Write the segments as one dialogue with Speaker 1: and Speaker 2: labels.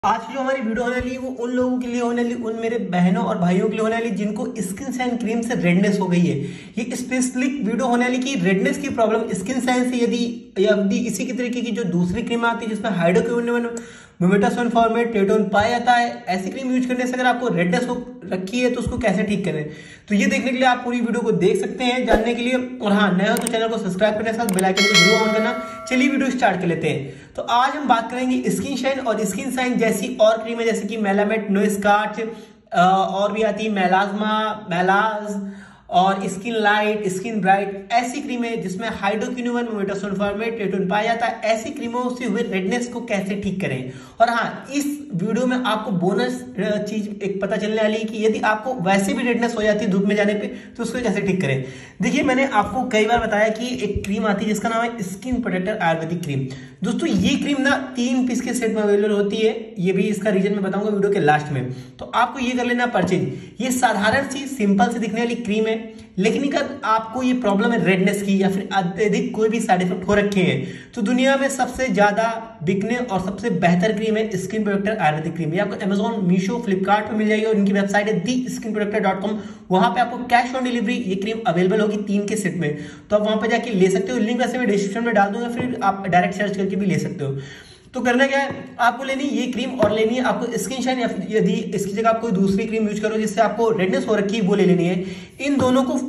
Speaker 1: आज की जो हमारी वीडियो होने वाली है वो उन लोगों के लिए होने वाली, उन मेरे बहनों और भाइयों के लिए होने वाली जिनको स्किन साइन क्रीम से रेडनेस हो गई है। ये स्पेसिफिक वीडियो होने वाली कि रेडनेस की प्रॉब्लम स्किन साइन से यदि इसी की तरीके की जो दूसरी क्रीम आती है जिसमें हाइड्रोक्विनोन मोमेटासोन फॉर्मेट टेटोन पाया जाता है, ऐसी क्रीम यूज करने से अगर आपको रेडनेस हो रखी है तो उसको कैसे ठीक करें। तो ये देखने के लिए आप पूरी वीडियो को देख सकते हैं जानने के लिए। और हाँ, नया हो तो चैनल को सब्सक्राइब करने के साथ बेल आइकन को जरूर ऑन करना। चलिए वीडियो स्टार्ट कर लेते हैं। तो आज हम बात करेंगे स्किन शाइन और स्किन साइन जैसी और क्रीमें जैसे कि मेलामेट, नोस्कार्च और भी आती है मेलाज्मा, मेलाज और स्किन लाइट, स्किन ब्राइट, ऐसी क्रीमें जिसमें हाइड्रोक्विनोन मोमेटासोन फॉर्मेट टेटोन पाया जाता है, ऐसी क्रीमों से हुए रेडनेस को कैसे ठीक करें। और हाँ, इस वीडियो में आपको बोनस चीज एक पता चलने वाली है कि यदि आपको वैसे भी रेडनेस हो जाती है धूप में जाने पे तो उसको कैसे ठीक करें। देखिए, मैंने आपको कई बार बताया कि एक क्रीम आती है जिसका नाम है स्किन प्रोटेक्टर आयुर्वेदिक क्रीम। दोस्तों, ये क्रीम ना 3 पीस के सेट में अवेलेबल होती है। ये भी इसका रीजन मैं बताऊंगा वीडियो के लास्ट में। तो आपको ये कर लेना परचेज। ये साधारण सी सिंपल से दिखने वाली क्रीम है, लेकिन अगर आपको ये प्रॉब्लम है रेडनेस की या फिर अत्यधिक कोई भी साइड इफेक्ट हो रखे हैं तो दुनिया में सबसे ज्यादा बिकने और सबसे बेहतर क्रीम है स्किन प्रोटेक्टर आयुर्वेदिक क्रीम। ये आपको अमेजॉन, मीशो, फ्लिपकार्ट पे मिल जाएगी और इनकी वेबसाइट है theskinprotector.com। वहां पे आपको कैश ऑन डिलीवरी ये क्रीम अवेलेबल होगी 3 के सेट में। तो आप वहां पे जाके ले सकते हो। लिंक वैसे मैं डिस्क्रिप्शन में डाल दूंगा, फिर आप डायरेक्ट सर्च करके भी ले सकते हो। तो करना क्या है, आपको लेनी ये क्रीम और लेनी है आपको स्किन शाइन, या यदि इसकी जगह आप कोई दूसरी क्रीम यूज करो जिससे आपको रेडनेस हो रखी है वो ले लेनी है। इन दोनों को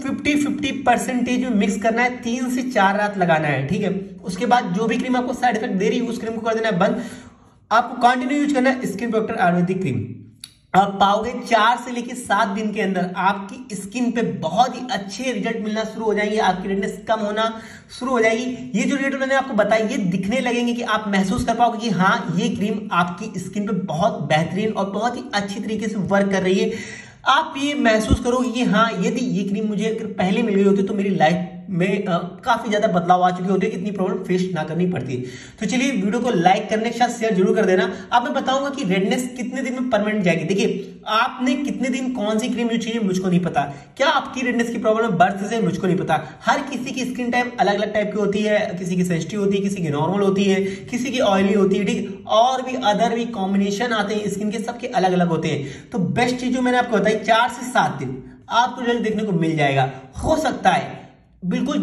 Speaker 1: 50-50% में मिक्स करना है, 3 से 4 रात लगाना है, ठीक है। उसके बाद जो भी क्रीम आपको साइड इफेक्ट दे रही है उस क्रीम को कर देना है बंद। आपको कंटिन्यू यूज करना है स्किन प्रोटेक्टर आयुर्वेदिक क्रीम। आप पाओगे 4 से लेकर 7 दिन के अंदर आपकी स्किन पे बहुत ही अच्छे रिजल्ट मिलना शुरू हो जाएंगे। आपकी रेडनेस कम होना शुरू हो जाएगी। ये जो रिजल्ट मैंने आपको बताया ये दिखने लगेंगे कि आप महसूस कर पाओगे कि हाँ, ये क्रीम आपकी स्किन पे बहुत बेहतरीन और बहुत ही अच्छी तरीके से वर्क कर रही है। आप ये महसूस करोगे कि हाँ, यदि ये क्रीम मुझे अगर पहले मिल गई होती तो मेरी लाइफ में काफी ज्यादा बदलाव आ चुके होते, इतनी प्रॉब्लम फेस ना करनी पड़ती। तो चलिए, वीडियो को लाइक करने के साथ शेयर जरूर कर देना। अब मैं बताऊंगा कि रेडनेस कितने दिन में परमानेंट जाएगी। देखिए, आपने कितने दिन कौन सी क्रीम यूज की है मुझको नहीं पता। क्या आपकी रेडनेस की प्रॉब्लम बर्थ से मुझको नहीं पता। हर किसी की स्किन टाइप अलग अलग टाइप की होती है। किसी की सेंसिटिव होती है, किसी की नॉर्मल होती है, किसी की ऑयली होती है, ठीक। और भी अदर भी कॉम्बिनेशन आते हैं स्किन के, सबके अलग अलग होते हैं। तो बेस्ट चीज जो मैंने आपको बताई, 4 से 7 दिन आपको रिजल्ट देखने को मिल जाएगा। हो सकता है बिल्कुल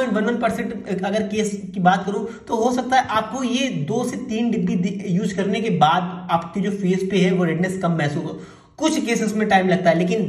Speaker 1: 0.11% अगर केस की बात करूं तो हो सकता है आपको ये 2 से 3 डिब्बी यूज करने के बाद आपके जो फेस पे है वो रेडनेस कम महसूस हो। कुछ केसेस में टाइम लगता है, लेकिन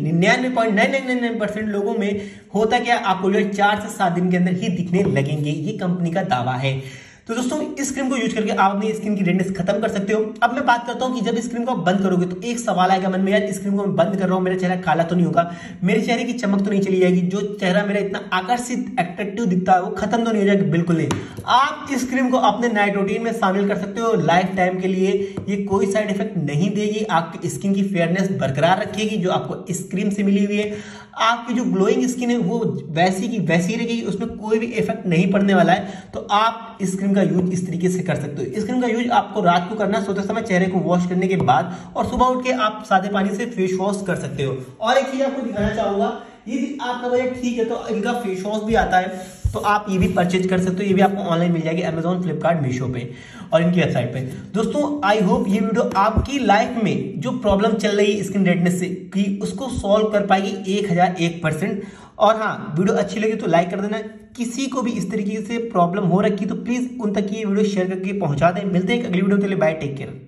Speaker 1: 99.9999% लोगों में होता क्या, आपको 4 से 7 दिन के अंदर ही दिखने लगेंगे। ये कंपनी का दावा है। तो दोस्तों, इस क्रीम को यूज करके आप अपनी स्किन की रेडनेस खत्म कर सकते हो। अब मैं बात करता हूं कि जब इस क्रीम को आप बंद करोगे तो एक सवाल आएगा मन में, यार इस क्रीम को मैं बंद कर रहा हूं, मेरा चेहरा काला तो नहीं होगा, मेरे चेहरे की चमक तो नहीं चली जाएगी, जो चेहरा मेरा इतना आकर्षित अट्रैक्टिव दिखता है वो खत्म तो नहीं हो जाएगा। बिल्कुल नहीं। आप इस क्रीम को अपने नाइट रूटीन में शामिल कर सकते हो लाइफ टाइम के लिए। ये कोई साइड इफेक्ट नहीं देगी, आपकी स्किन की फेयरनेस बरकरार रखेगी जो आपको इस क्रीम से मिली हुई है। आपकी जो ग्लोइंग स्किन है वो वैसी की वैसी रहेगी, उसमें कोई भी इफेक्ट नहीं पड़ने वाला है। तो आप इस क्रीम का यूज इस तरीके से कर सकते हो। इस क्रीम का यूज आपको रात को करना है सोते समय चेहरे को वॉश करने के बाद, और सुबह उठ के आप सादे पानी से फेस वॉश कर सकते हो। और एक चीज आपको दिखाना चाहूंगा, यदि आपका बजट ठीक है तो इनका फेस वॉश भी आता है, तो आप ये भी परचेज कर सकते हो। ये भी आपको ऑनलाइन मिल जाएगी अमेजॉन, फ्लिपकार्ट, मीशो पे और इनकी वेबसाइट पे। दोस्तों, आई होप ये वीडियो आपकी लाइफ में जो प्रॉब्लम चल रही है स्किन रेडनेस से कि उसको सॉल्व कर पाएगी 1001%। और हाँ, वीडियो अच्छी लगी तो लाइक कर देना। किसी को भी इस तरीके से प्रॉब्लम हो रखी तो प्लीज उन तक ये वीडियो शेयर करके पहुंचा दें। मिलते हैं एक अगली वीडियो के लिए। Bye, take care.